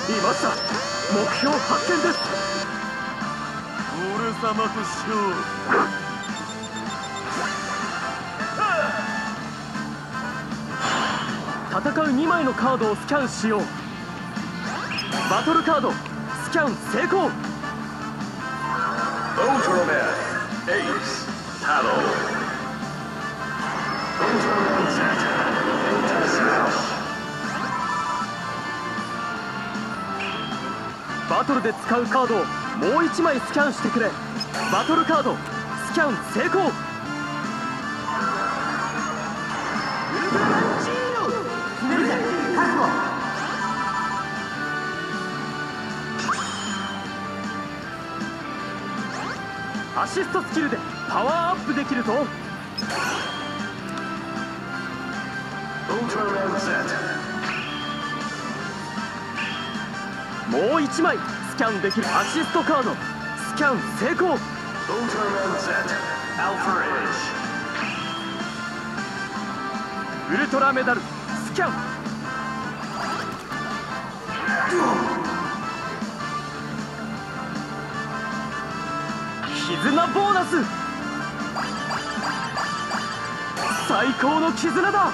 いました。目標発見です。 俺様としよう。 戦う2枚のカードをスキャンしよう。バトルカードスキャン成功。 Ultraman Ace Battle Ultraman Z Into Smash。 バトルで使うカードをもう1枚スキャンしてくれ。バトルカードスキャン成功。アシストスキルでパワーアップできるぞ。もう1枚スキャンできる。アシストカードスキャン成功。ウルトラメダルスキャン。絆ボーナス。最高の絆だ。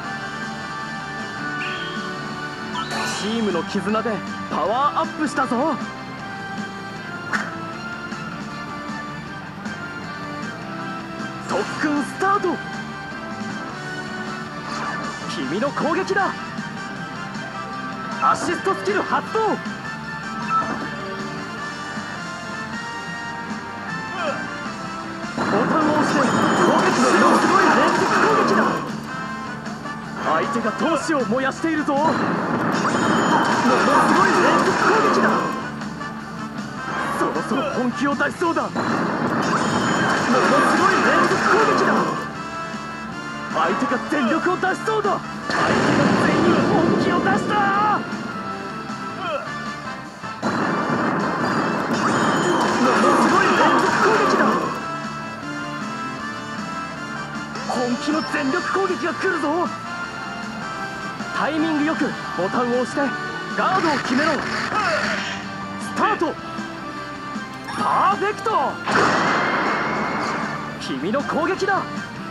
チームの絆でパワーアップしたぞ。特訓スタート。君の攻撃だ。アシストスキル発動。ボタンを押して攻撃のものすごい連続攻撃だ。相手が闘志を燃やしているぞ。ものすごい連続攻撃だ。そろそろ本気を出しそうだ。ものすごい連続攻撃だ。相手が全力を出しそうだ。相手がついに本気を出した。ものすごい連続攻撃だ。本気の全力攻撃が来るぞ。タイミングよくボタンを押してガードを決めろ。スタート。パーフェクト。君の攻撃だ。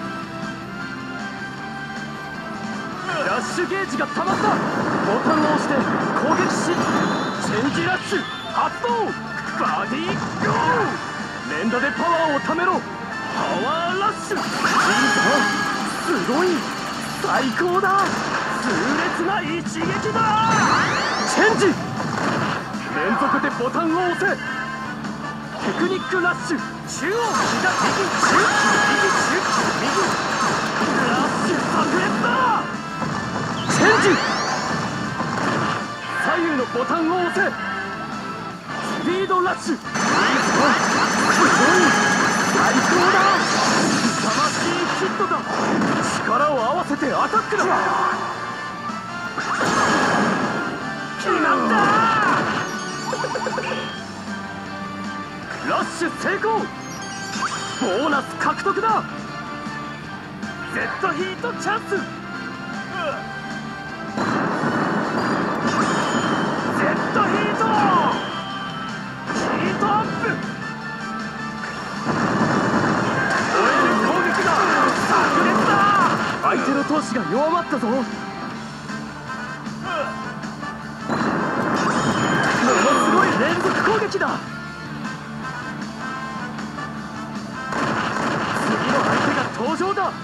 ラッシュゲージが溜まった。ボタンを押して攻撃し、チェンジラッシュ発動。バディゴー。連打でパワーをためろ。パワーラッシュ。いいぞ。すごい。最高だ。痛烈な一撃だ。チェンジ。連続でボタンを押せ。テクニックラッシュ。中央左右中右右。ラッシュ炸裂だ。チェンジ。左右のボタンを押せ。スピードラッシュ。いいぞ。すごい。最高だ。魂ヒットだ。力を合わせてアタックだ。決まった。ラッシュ成功。ボーナス獲得だ。Z ヒートチャンス。Z ヒート。ヒートアップ。燃える攻撃だ。炸裂だ。相手の闘志が弱まったぞ。ものすごい連続攻撃だ。次の相手が登場だ。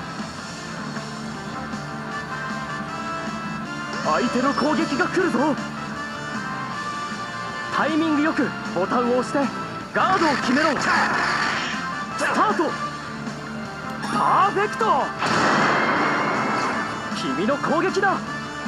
相手の攻撃が来るぞ。タイミングよくボタンを押してガードを決めろ。スタート。パーフェクト。君の攻撃だ。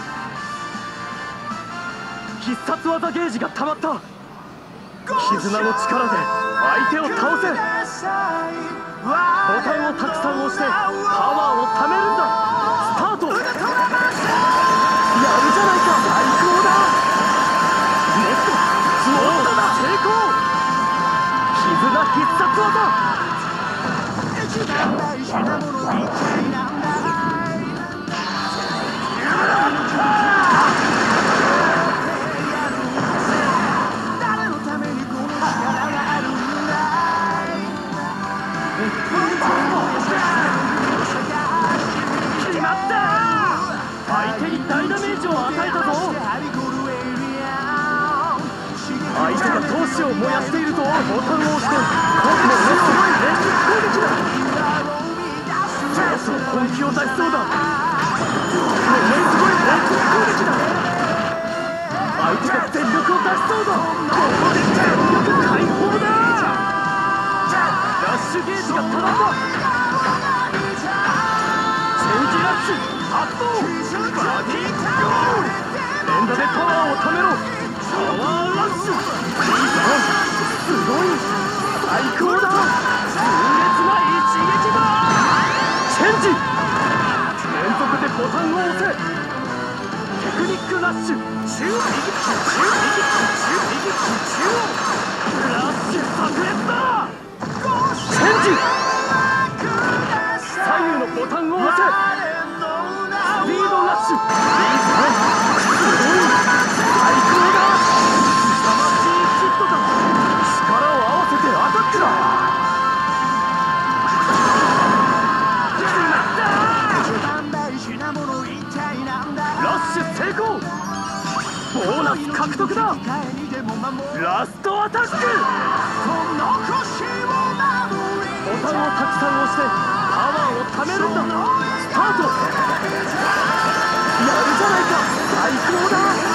必殺技ゲージが溜まった。絆の力で相手を倒せ。ボタンをたくさん押してパワーを貯めるんだ。スタート。やるじゃないか。最高だ。ネット成功。絆必殺技。 大ダメージを与えたぞ。相手が闘志を燃やしているぞ。ボタンを押してものすごい連続攻撃だ。そろそろ本気を出しそうだ。ものすごい連続攻撃だ。相手が全力を出しそうだ。ここで全力解放だ。ラッシュゲージがたまった。チェンジラッシュ発動。バディゴー。連打でパワーをためろ。パワーラッシュ。すごい最高だ。痛烈な一撃だ。チェンジ。連続でボタンを押せ。テクニックラッシュ。ラッシュ炸裂だ。チェンジ。左右のボタンを押せ。スピードラッシュ。すごい最高だ。魂ヒットだ。力を合わせてアタックだ。ラッシュ成功。ボーナス獲得だ。ラストアタック。ボタンをたくさん押してパワーをためるんだ。スタート。やるじゃないか。最高だ。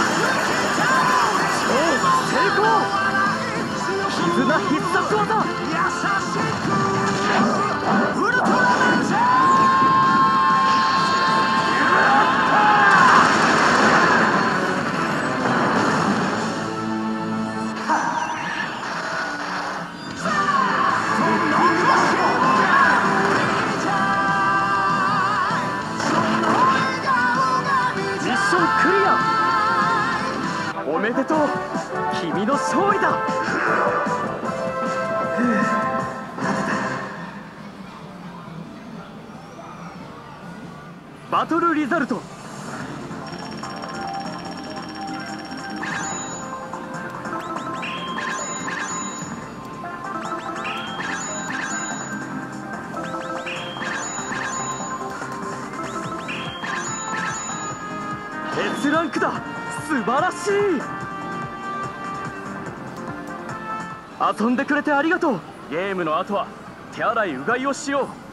超成功。絆必殺技。ウルトラマンチャー。おめでとう。君の勝利だ。バトルリザルト。S ランクだ。素晴らしい。遊んでくれてありがとう。ゲームの後は手洗いうがいをしよう。